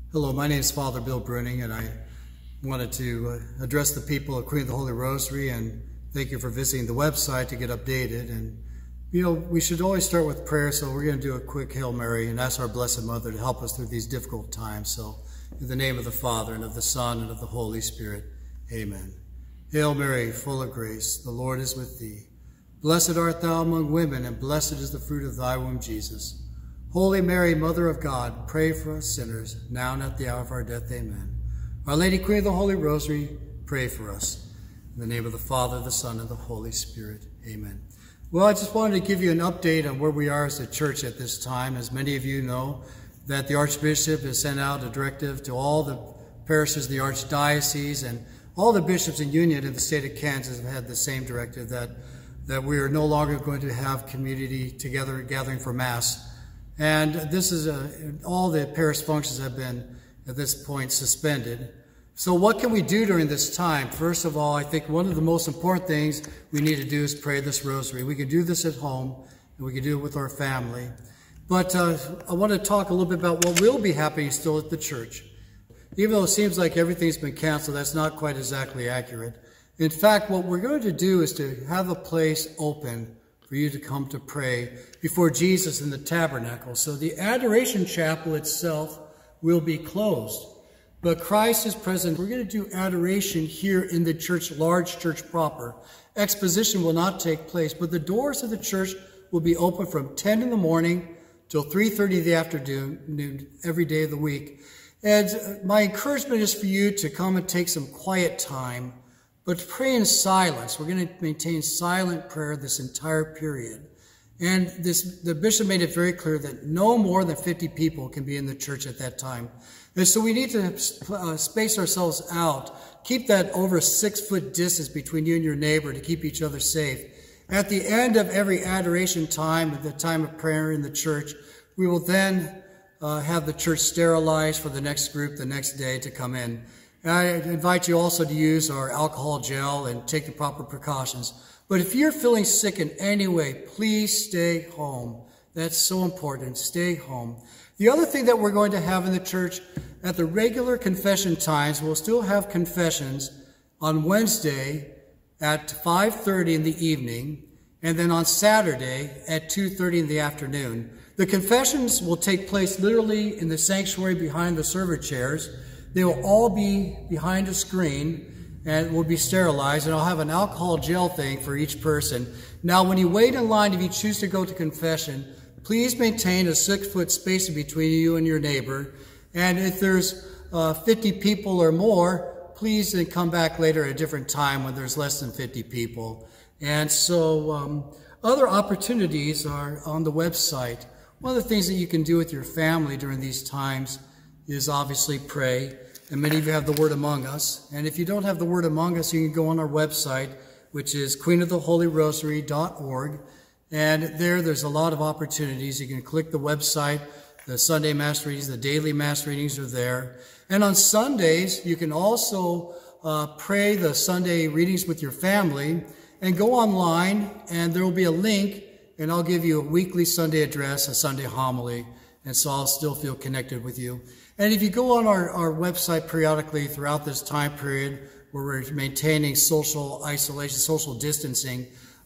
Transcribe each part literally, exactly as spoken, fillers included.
Hello, my name is Father Bill Bruning, and I wanted to uh, address the people of Queen of the Holy Rosary and thank you for visiting the website to get updated. And, you know, we should always start with prayer, so we're going to do a quick Hail Mary and ask our Blessed Mother to help us through these difficult times. So, in the name of the Father, and of the Son, and of the Holy Spirit, amen. Hail Mary, full of grace, the Lord is with thee. Blessed art thou among women, and blessed is the fruit of thy womb, Jesus. Holy Mary, Mother of God, pray for us sinners, now and at the hour of our death. Amen. Our Lady, Queen of the Holy Rosary, pray for us. In the name of the Father, the Son, and the Holy Spirit. Amen. Well, I just wanted to give you an update on where we are as a church at this time. As many of you know, that the Archbishop has sent out a directive to all the parishes of the Archdiocese, and all the bishops in union in the state of Kansas have had the same directive, that, that we are no longer going to have community together gathering for Mass. And this is a, all the parish functions have been, at this point, suspended. So what can we do during this time? First of all, I think one of the most important things we need to do is pray this rosary. We can do this at home, and we can do it with our family. But uh, I want to talk a little bit about what will be happening still at the church. Even though it seems like everything's been canceled, that's not quite exactly accurate. In fact, what we're going to do is to have a place open for you to come to pray before Jesus in the tabernacle. So the adoration chapel itself will be closed, but Christ is present. We're going to do adoration here in the church, large church proper. Exposition will not take place, but the doors of the church will be open from ten in the morning till three thirty in the afternoon, every day of the week. And my encouragement is for you to come and take some quiet time, but pray in silence. We're going to maintain silent prayer this entire period. And this, the bishop made it very clear that no more than fifty people can be in the church at that time. And so we need to uh, space ourselves out. Keep that over six foot distance between you and your neighbor to keep each other safe. At the end of every adoration time, at the time of prayer in the church, we will then uh, have the church sterilized for the next group the next day to come in. And I invite you also to use our alcohol gel and take the proper precautions. But if you're feeling sick in any way, please stay home. That's so important. Stay home. The other thing that we're going to have in the church, at the regular confession times, we'll still have confessions on Wednesday at five thirty in the evening, and then on Saturday at two thirty in the afternoon. The confessions will take place literally in the sanctuary behind the server chairs. They will all be behind a screen and will be sterilized, and I'll have an alcohol gel thing for each person. Now, when you wait in line, if you choose to go to confession, please maintain a six-foot spacing between you and your neighbor. And if there's uh, fifty people or more, please then come back later at a different time when there's less than fifty people. And so um, other opportunities are on the website. One of the things that you can do with your family during these times is obviously pray. And many of you have the Word Among Us. And if you don't have the Word Among Us, you can go on our website, which is queen of the holy rosary dot org. And there, there's a lot of opportunities. You can click the website. The Sunday Mass readings, the daily Mass readings are there. And on Sundays, you can also uh, pray the Sunday readings with your family. And go online, and there will be a link, and I'll give you a weekly Sunday address, a Sunday homily, and so I'll still feel connected with you. And if you go on our, our website periodically throughout this time period where we're maintaining social isolation, social distancing,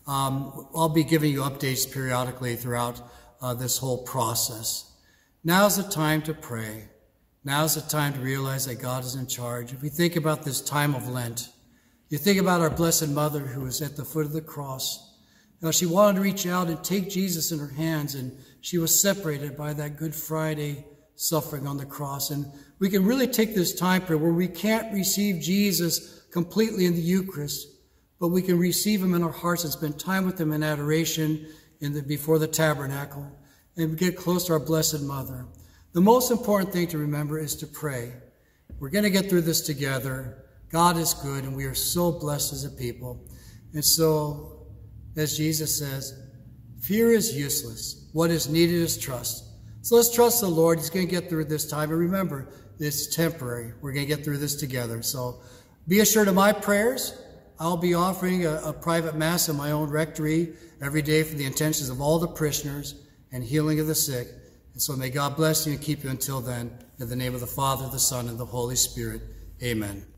um, I'll be giving you updates periodically throughout uh, this whole process. Now's the time to pray. Now's the time to realize that God is in charge. If we think about this time of Lent, you think about our Blessed Mother who was at the foot of the cross. Now, she wanted to reach out and take Jesus in her hands, and she was separated by that Good Friday suffering on the cross. And we can really take this time period where we can't receive Jesus completely in the Eucharist, but we can receive him in our hearts and spend time with him in adoration in the, before the tabernacle, and get close to our Blessed Mother. The most important thing to remember is to pray. We're going to get through this together. God is good, and we are so blessed as a people. And so, as Jesus says, fear is useless. What is needed is trust. So let's trust the Lord. He's going to get through this time. And remember, it's temporary. We're going to get through this together. So be assured of my prayers. I'll be offering a, a private Mass in my own rectory every day for the intentions of all the parishioners and healing of the sick. And so may God bless you and keep you until then. In the name of the Father, the Son, and the Holy Spirit. Amen.